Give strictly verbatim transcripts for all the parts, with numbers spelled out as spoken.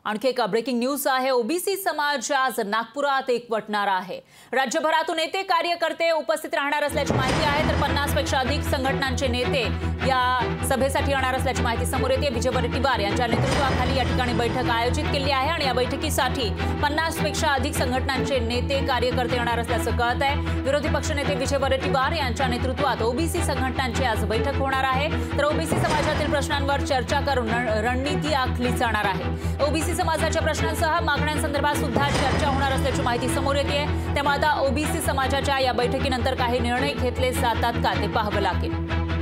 आणखी एक breaking news आहे। ओबीसी समाज आज नागपुरात एकवटणार आहे। राज्यभरातून नेते कार्यकर्ते उपस्थित राहणार असल्याची माहिती आहे। तर पन्नास पेक्षा अधिक संघटनांचे नेते या सभेसाठी येणार असल्याची माहिती समोर येते। विजय वडेट्टीवार यांच्या नेतृत्वाखाली या ठिकाणी बैठक आयोजित केली आहे आणि या बैठकीसाठी पन्नास पेक्षा अधिक संघटनांचे नेते कार्यकर्ते येणार असल्याचं कळत आहे। विरोधी पक्षनेते विजय वडेट्टीवार यांच्या नेतृत्वात ओबीसी संघटनांची आज बैठक होणार आहे। तर ओबीसी समाजातील प्रश्नांवर चर्चा करून रणनीती आखली जाणार आहे। ओबीसी समाजाच्या प्रश्नांसह मागण्यांसंदर्भात सुद्धा चर्चा होणार असल्याची माहिती समोर येते। त्यामुळे आता ओबीसी समाजाच्या या बैठकीनंतर काही निर्णय घेतले जातात का ते पाहावं लागेल।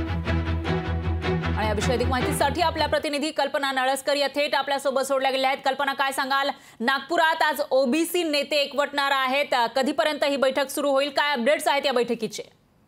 आणि याविषयी अधिक माहितीसाठी आपल्या प्रतिनिधी कल्पना नळसकर या थेट आपल्यासोबत जोडल्या गेल्या आहेत। कल्पना, काय सांगाल? नागपुरात आज ओबीसी नेते एकवटणार आहेत, कधीपर्यंत ही बैठक सुरू होईल? काय अपडेट्स आहेत या बैठकीचे?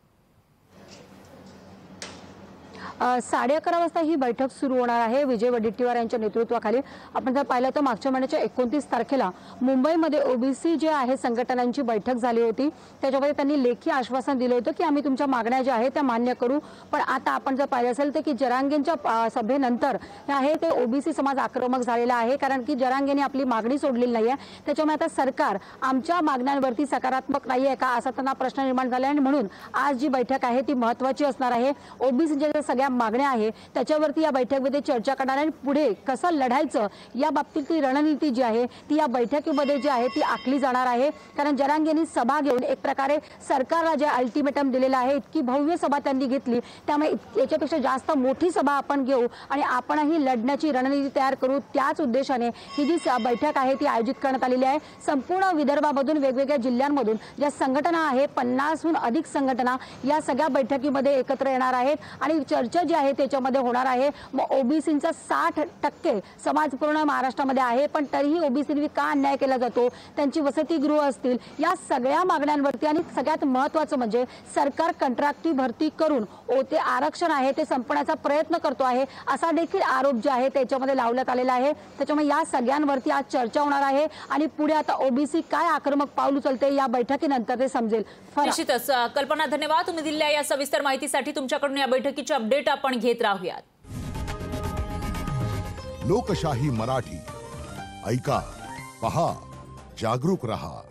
साडे अकरा वाजता ही बैठक सुरू होणार आहे विजय वडेट्टीवार यांच्या नेतृत्वाखाली। आपण जर पाहिलं तर मागच्या महिन्याच्या एकोणतीस तारखेला मुंबईमध्ये ओबीसी जे आहे संघटनांची बैठक झाली होती। त्याच्यामध्ये त्यांनी लेखी आश्वासन दिलं होतं की आम्ही तुमच्या मागण्या ज्या आहेत त्या मान्य करू। पण आता आपण जर पाहिलं असेल तर की जरांगेंच्या सभेनंतर आहे ते ओबीसी समाज आक्रमक झालेला आहे, कारण की जरांगेने आपली मागणी सोडलेली नाही आहे। त्याच्यामुळे आता सरकार आमच्या मागण्यांवरती सकारात्मक नाही आहे का असा त्यांना प्रश्न निर्माण झाला आहे आणि म्हणून आज जी बैठक आहे ती महत्त्वाची असणार आहे। ओबीसीच्या सगळ्या मागण्या आहे त्याच्यावरती या बैठकीमध्ये चर्चा करणार आणि पुढे कसं लढायचं या बाबतीतली रणनीती जी आहे ती या बैठकीमध्ये जी आहे ती आखली जाणार आहे। कारण जरांगेंनी सभा घेऊन एक प्रकारे सरकारला जे अल्टिमेटम दिलेलं आहे, इतकी भव्य सभा त्यांनी घेतली, त्यामुळे याच्यापेक्षा जास्त मोठी सभा आपण घेऊ आणि आपणही लढण्याची रणनीती तयार करू। त्याच उद्देशाने ही जी बैठक आहे ती आयोजित करण्यात आलेली आहे। संपूर्ण विदर्भामधून वेगवेगळ्या जिल्ह्यांमधून ज्या संघटना आहे पन्नासहून अधिक संघटना या सगळ्या बैठकीमध्ये एकत्र येणार आहेत आणि चर्चा जी आहे त्याच्यामध्ये होणार आहे। मग ओबीसींचा साठ टक्के समाज पूर्ण महाराष्ट्रामध्ये आहे, पण तरीही ओबीसींनी का अन्याय केला जातो, त्यांची वसतिगृह असतील, या सगळ्या मागण्यांवरती आणि सगळ्यात महत्त्वाचं म्हणजे सरकार कंत्राटी भरती करून ते आरक्षण आहे ते संपण्याचा प्रयत्न करतो आहे असा देखील आरोप जे आहे त्याच्यामध्ये लावण्यात आलेला आहे। त्याच्यामुळे या सगळ्यांवरती आज चर्चा होणार आहे आणि पुढे आता ओबीसी काय आक्रमक पाऊल उचलते या बैठकीनंतर ते समजेल। निश्चितच कल्पना, धन्यवाद तुम्ही दिलेल्या या सविस्तर माहितीसाठी। तुमच्याकडून या बैठकीचे अपडेट आपण घेत राहूयात। लोकशाही मराठी ऐका, पहा, जागरूक रहा।